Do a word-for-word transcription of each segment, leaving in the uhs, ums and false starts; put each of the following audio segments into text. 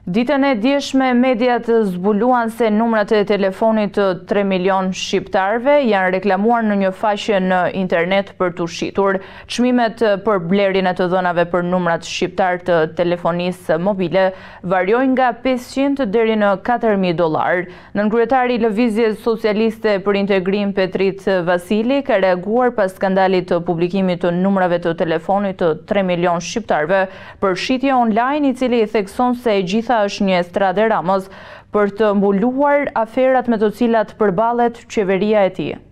Ditën e djeshme, mediat zbuluan se numrat e telefonit të tre milion shqiptarëve janë reklamuar në një faqe në internet për të shitur. Çmimet për blerjen e të dhënave për numrat shqiptar të telefonisë mobile variojnë nga pesëqind deri në katër mijë dollar. Nënkryetari i Lëvizjes Socialiste për Integrim Petrit Vasili ka reaguar pas skandalit të publikimit të numrave të telefonit të tre milion shqiptarëve për shitje online, i cili thekson se e gjitha është një estradë e Ramos për të mbuluar aferat me të cilat përballet qeveria e tij.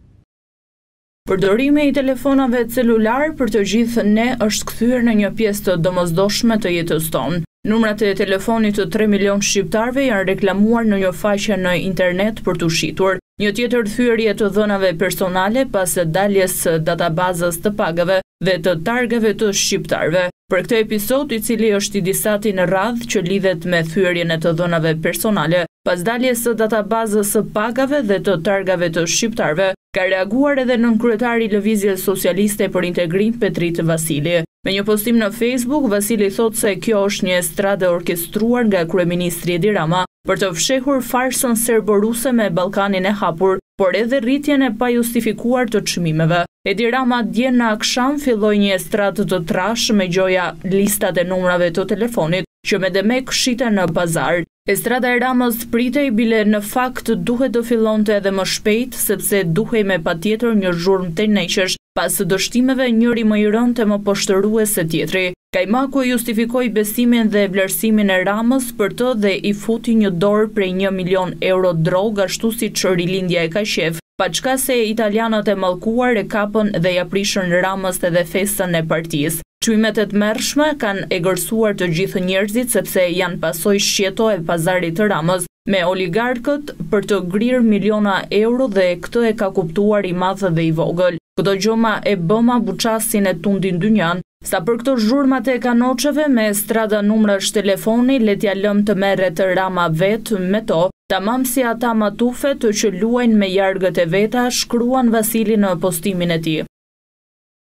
Përdorimi i telefonave celular për të gjithë ne është kthyer në një pjesë të domosdoshme të jetës tonë. Numrat e telefonit të tre milion shqiptarëve janë reklamuar në një faqe në internet për të shitur. Një tjetër thyerje të dhënave personale pas daljes së databazës të pagave dhe të targave të shqiptarëve. Për këtë episod, i cili është i disati në radhë që lidhet me thyerjen e të dhënave personale, pas daljes së databazës së pagave dhe të targave të shqiptarëve, ka reaguar edhe nënkryetari i Lëvizjes Socialiste për Integrim Petrit Vasili. Me një postim në Facebook, Vasili thot se kjo është një estradë orkestruar nga kryeministri Edi Rama për të fshehur farsën serboruse me Ballkanin e hapur, por edhe rritjen e pajustifikuar të çmimeve. Edi Rama dje në akşam filloi një estradë të trashë me gjoja listat e numrave të telefonit që me demek shiten në pazar. Estrada e Ramës pritej bile në fakt duhet të fillonte edhe më shpejt, sepse duhej me patjetër një zhurmë të neqësh pas dështimeve, njëri më i rënd e më poshtërues se tjetri. Kajmaku justifikoi besimin dhe vlerësimin e Ramës për të dhe i futi një dorë prej një milion euro drogë, ashtu siç rilindja e ka qef, pa çka se italianët e mallkuar e kapën dhe ja prishën Ramës edhe festën e partisë. Çmimet e tmerrshme kanë egërsuar të gjithë njerëzit sepse janë pasojë shqeto e pazarit të Ramës me oligarkët për të grirë miliona euro, dhe këtë e ka kuptuar i madh dhe i vogël. Këto gjoma e bëma buçasin e tundin dynjan. Sa për këto zhurmat e kanoçeve me strada numrash telefoni, le t'ja lëm të merret Rama vetë me to, tamam si ata matufet që luajnë me jargët e veta, shkruan Vasili në postimin e tij.